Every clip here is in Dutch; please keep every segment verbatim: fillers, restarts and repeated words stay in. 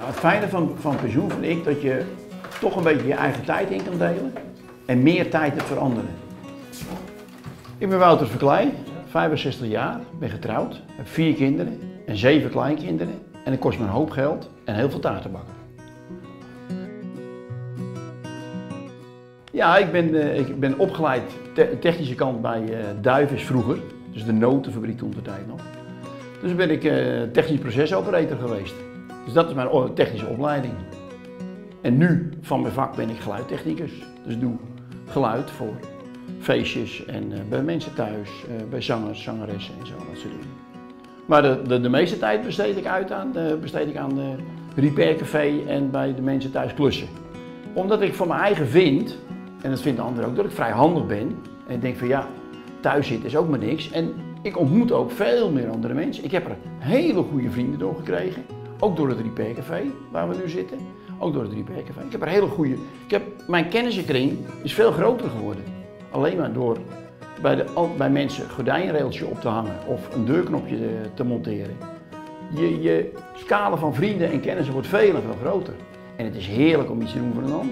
Het fijne van, van pensioen vind ik dat je toch een beetje je eigen tijd in kan delen en meer tijd hebt voor anderen. Ik ben Wouter Verkleij, vijfenzestig jaar, ben getrouwd, heb vier kinderen en zeven kleinkinderen en het kost me een hoop geld en heel veel taarten bakken. Ja, ik ben, uh, ik ben opgeleid te technische kant bij uh, Duivis vroeger, dus de notenfabriek toen de tijd nog. Dus ben ik uh, technisch procesoperator geweest. Dus dat is mijn technische opleiding. En nu, van mijn vak, ben ik geluidtechnicus. Dus doe geluid voor feestjes en uh, bij mensen thuis, uh, bij zangers, zangeressen en zo, dat soort dingen. Maar de, de, de meeste tijd besteed ik uit aan, de, besteed ik aan de repaircafé en bij de mensen thuis klussen. Omdat ik van mijn eigen vind, en dat vinden anderen ook, dat ik vrij handig ben. En ik denk van ja, thuis zitten is ook maar niks. En ik ontmoet ook veel meer andere mensen. Ik heb er hele goede vrienden door gekregen. Ook door het repaircafé, waar we nu zitten. Ook door het repaircafé. Ik heb er hele goede... Ik heb, mijn kennissenkring is veel groter geworden. Alleen maar door bij, de, bij mensen een gordijnrailtje op te hangen of een deurknopje te monteren. Je, je scala van vrienden en kennissen wordt veel en veel groter. En het is heerlijk om iets te doen voor een ander.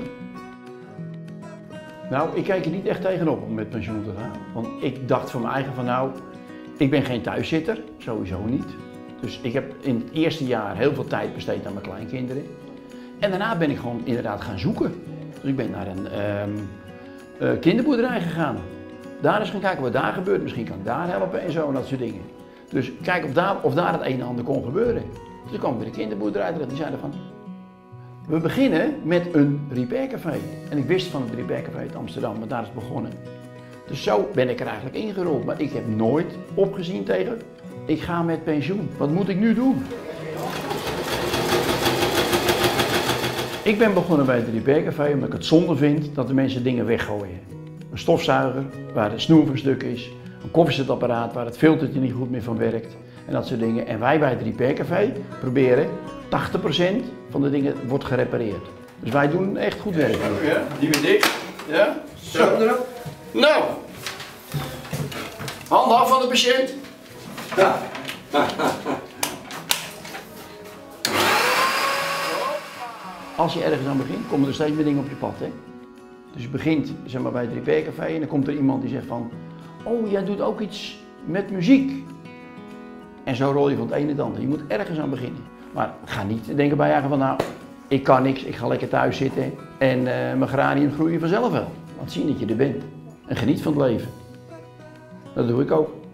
Nou, ik kijk er niet echt tegenop om met pensioen te gaan. Want ik dacht van mijn eigen van nou, ik ben geen thuiszitter, sowieso niet. Dus ik heb in het eerste jaar heel veel tijd besteed aan mijn kleinkinderen. En daarna ben ik gewoon inderdaad gaan zoeken. Dus ik ben naar een um, uh, kinderboerderij gegaan. Daar eens gaan kijken wat daar gebeurt. Misschien kan ik daar helpen en zo en dat soort dingen. Dus kijk of daar, of daar het een en ander kon gebeuren. Dus toen kwam ik bij de kinderboerderij terecht. Die zeiden van, we beginnen met een repaircafé. En ik wist van het repaircafé uit Amsterdam, maar daar is het begonnen. Dus zo ben ik er eigenlijk ingerold. Maar ik heb nooit opgezien tegen, ik ga met pensioen. Wat moet ik nu doen? Ik ben begonnen bij het repaircafé omdat ik het zonde vind dat de mensen dingen weggooien. Een stofzuiger waar de snoer van stuk is, een koffiezetapparaat waar het filtertje niet goed meer van werkt en dat soort dingen. En wij bij het repaircafé proberen tachtig procent van de dingen wordt gerepareerd. Dus wij doen echt goed werk. Ja, die ben ik. Ja, zo erop. Nou, handen af van de patiënt. Ja. Als je ergens aan begint, komen er steeds meer dingen op je pad. Hè? Dus je begint zeg maar, bij het repaircafé en dan komt er iemand die zegt van, oh, jij doet ook iets met muziek. En zo rol je van het ene naar het andere. Je moet ergens aan beginnen. Maar ga niet denken bij je van, nou, ik kan niks, ik ga lekker thuis zitten en uh, mijn geranium groeien vanzelf wel. Laat zien dat je er bent en geniet van het leven. Dat doe ik ook.